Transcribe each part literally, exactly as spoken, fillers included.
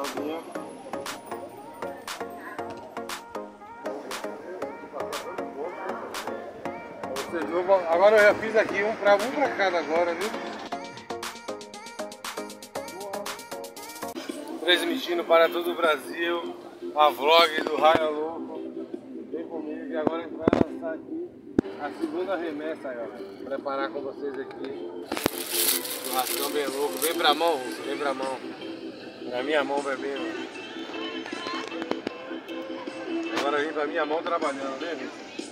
Salvinha. Agora eu já fiz aqui um pra, um pra cada agora, viu? Transmitindo para todo o Brasil a vlog do Raia Lokon. Vem comigo e agora a gente vai lançar aqui a segunda remessa aí, ó. Preparar com vocês aqui. Churrascão bem louco. Vem pra mão, vem pra mão. Pra minha mão bebendo. Agora vem pra minha mão trabalhando, né?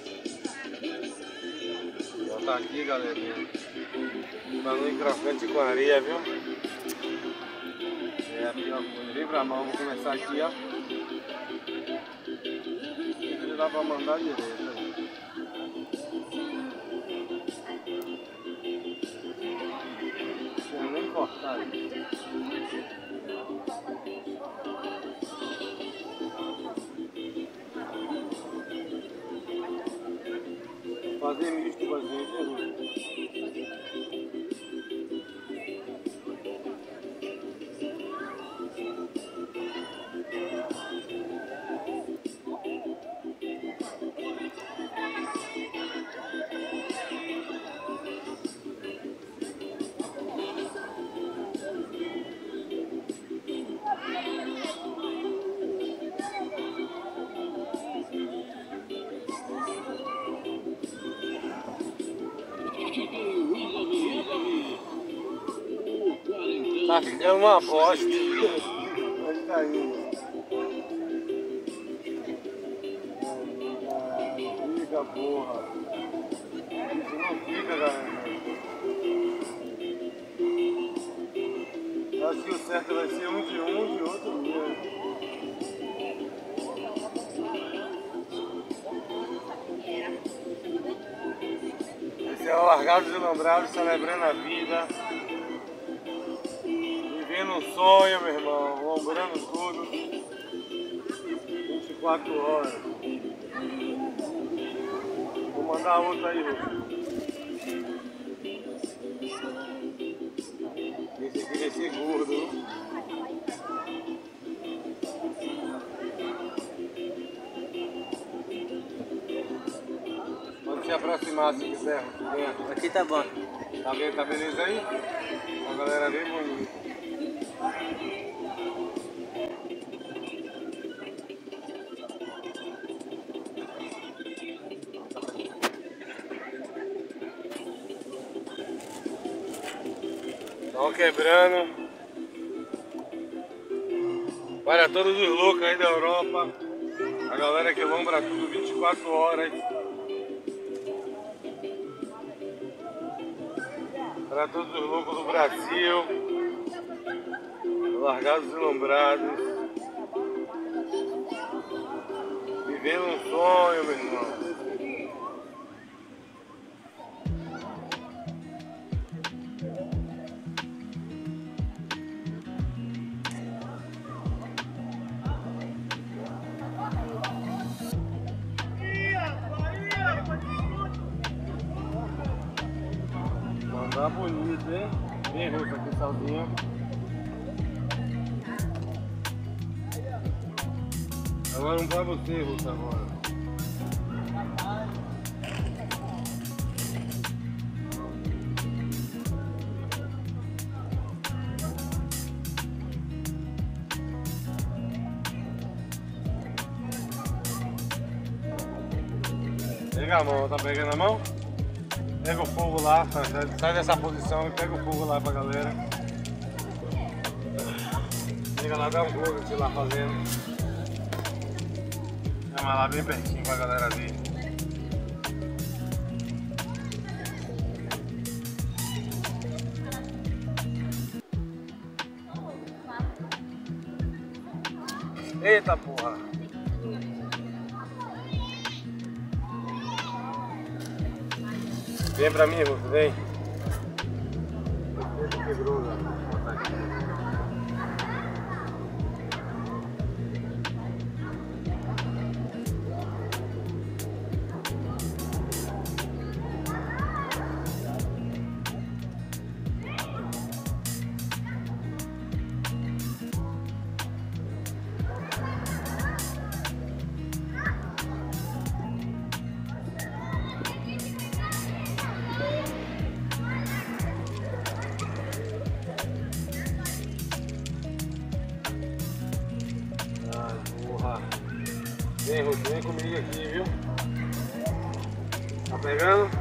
Vou botar aqui, galerinha. Balão crocante com areia, viu? É a pior coisa. Vem pra mão, vou começar aqui, ó. Não dá pra mandar direito. Não precisa nem cortar aí. Fazer misto com a gente, né? Tá ficando uma bosta. Onde tá indo? Fica, porra. Isso não fica, galera. Eu acho que o certo vai ser um de um de outro mesmo. Esse é o largado de Lombrados, celebrando a vida. Vivendo um sonho, meu irmão, lombrando tudo, vinte e quatro horas. Vou mandar outra aí, Lu. Esse aqui vai ser gordo. Pode se aproximar se quiser. Venha. Aqui tá bom. Tá bem, tá beleza aí? A galera bem bonita. Estão quebrando. Para todos os loucos aí da Europa. A galera que lombra tudo vinte e quatro horas. Para todos os loucos do Brasil. Largados e Lombrados. Vivendo um sonho, meu irmão. Tá bonito, hein? Bem roxo aqui, Salvinha. Agora um pra você, Russo, agora. Pega a mão, tá pegando a mão? Pega o fogo lá, sai dessa posição e pega o fogo lá pra galera. Chega lá, dá um gol de lá fazendo. Chama lá bem pertinho pra galera ver. Eita porra! Vem pra mim, Russo, vem. Quebrou, né? Vou botar aqui. Vem, Ruth, vem comigo aqui, viu? Tá pegando?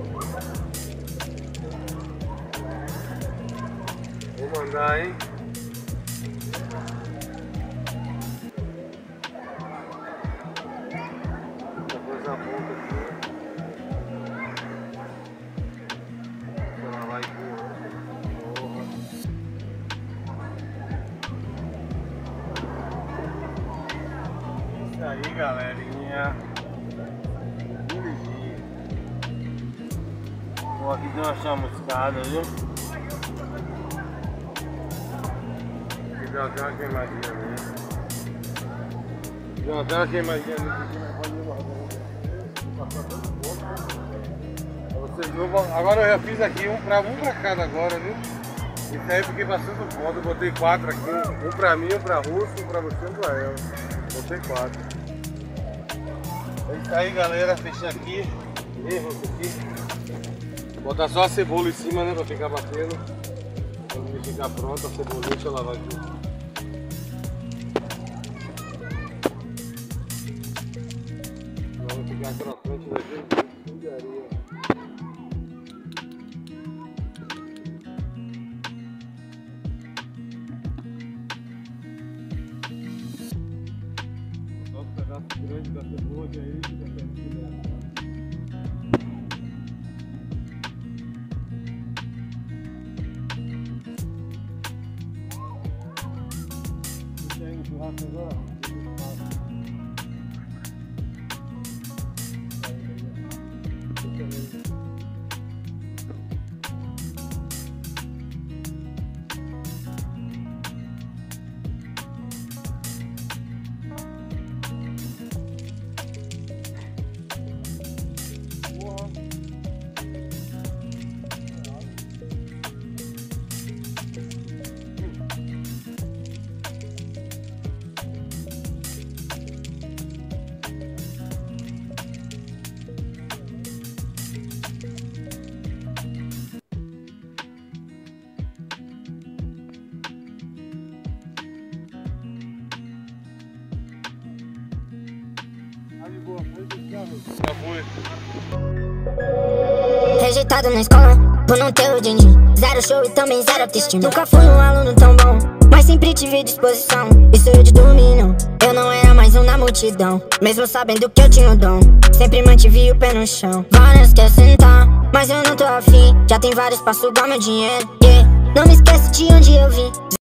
Vou mandar, hein? Depois a ponta aqui. Ela vai empurrando. Isso aí, galerinha. Ó, aqui tem uma chamuscada, viu? Aqui deu até uma queimadinha mesmo. Deu até uma queimadinha ali. Agora eu já fiz aqui um pra, um pra cada agora, viu? Isso aí eu fiquei bastante ponto. Eu botei quatro aqui. Um pra mim, um pra Russo, um pra você e um pra ela. Botei quatro. É isso aí, galera. Fechei aqui. Erro aqui. Botar só a cebola em cima, né? Pra ficar batendo. Quando ficar pronta, a cebolinha, deixa eu lavar aqui. Vamos ficar crocante daqui. Só um pedaço grande da cebola que aí fica pertinho dela. Deixa aí no churrasco agora. Já foi. Rejeitado na escola, por não ter o din-din. Zero show e também zero autoestima. Nunca fui um aluno tão bom, mas sempre tive disposição. Isso eu de dormir não, eu não era mais um na multidão. Mesmo sabendo que eu tinha o dom, sempre mantive o pé no chão. Várias quer sentar, mas eu não tô afim. Já tem vários pra sugar meu dinheiro, yeah. Não me esquece de onde eu vim.